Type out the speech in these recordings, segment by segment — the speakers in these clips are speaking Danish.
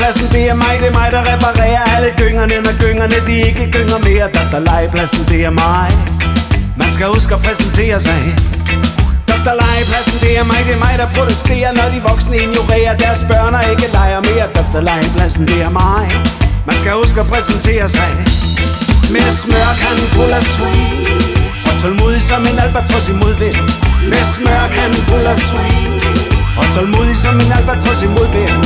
legepladsen, det er mig, der reparerer alle gyngerne, når gyngerne de ikke gynger mere. Dr. Legepladsen, det er mig. Man skal huske at præsentere sig. Dr. Legepladsen, det er mig, der protesterer, når de voksne ignorerer deres børn og ikke leger mere. Dr. Legepladsen, det er mig. Man skal huske at præsentere sig. Med smørkanden fuld af sweet og tålmodig som en albatros i modvind. Med smørkanden fuld af sweet og tålmodig som en albatros i modvind.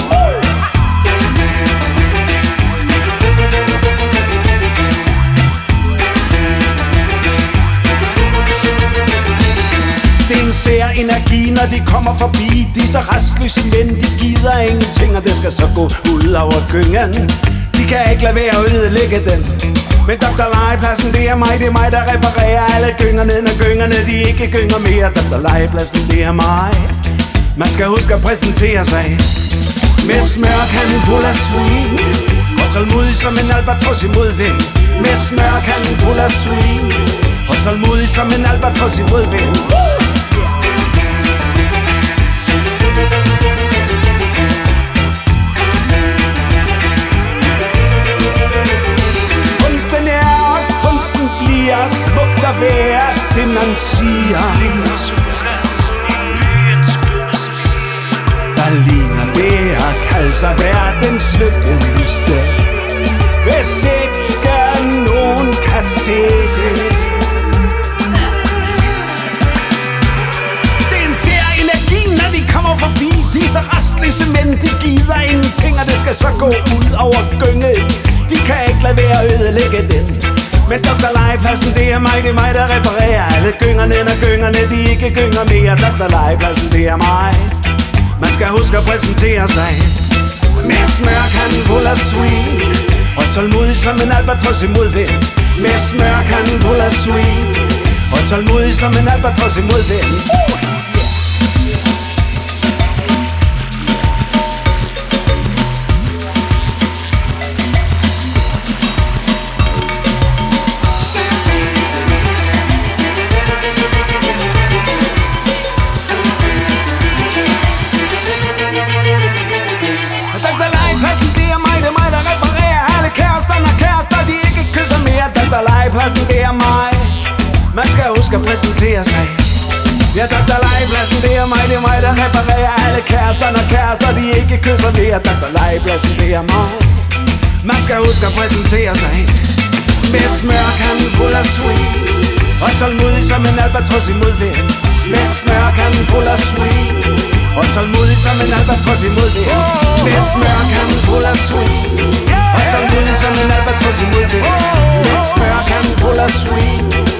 Det er en sær energi, når de kommer forbi. De er så restløse, men de gider ingenting, og det skal så gå ud over gyngen. De kan ikke lade være at ødelægge den. Men Dr. Legepladsen, det er mig, der reparerer alle gyngerne, når gyngerne de ikke gynger mere. Dr. Legepladsen, det er mig. Man skal huske at præsentere sig. Med smørkanden fuld af sweet og tålmodig som en albatros i modvind. Med smørkanden fuld af sweet og tålmodig som en albatros i modvind. Kunsten er, og kunsten bliver smukt at være det man siger. Hvad ligner det at kalde sig verdens lykkeligste, hvis ikke nogen kan se det? Det er en sær energi, når de kommer forbi. De er så restløse, men de gider ingenting, og det skal så gå ud over gyngen. De kan ikke lade være at ødelægge den. Men Dr. Legepladsen, det er mig, der reparerer alle gyngerne, når gyngerne de ikke gynger mere. Dr. Legepladsen, det er mig. Man skal huske at præsentere sig. Med smørkanden fuld af sweet og tålmodig som en albatros i modvind. Med smørkanden fuld af sweet og tålmodig som en albatros i modvind. Dr. Legepladsen, det er mig, der reparerer alle kærester, når kærester de ikke kysser mere. Dr. Legepladsen, det er mig. Man skal huske at præsentere sig. Ja, Dr. Legepladsen, det er mig, der reparerer alle kærester, når kærester de ikke kysser mere. Dr. Legepladsen, det er mig. Man skal huske at præsentere sig. Med smørkanden fuld af sweet og tålmodig som en albatros i modvind. Med smørkanden fuld af sweet og tålmodig som en albatros i modvind. Med smørkanden fuld af sweet og tålmodig som en albatros i modvind. Med smørkanden fuld af sweet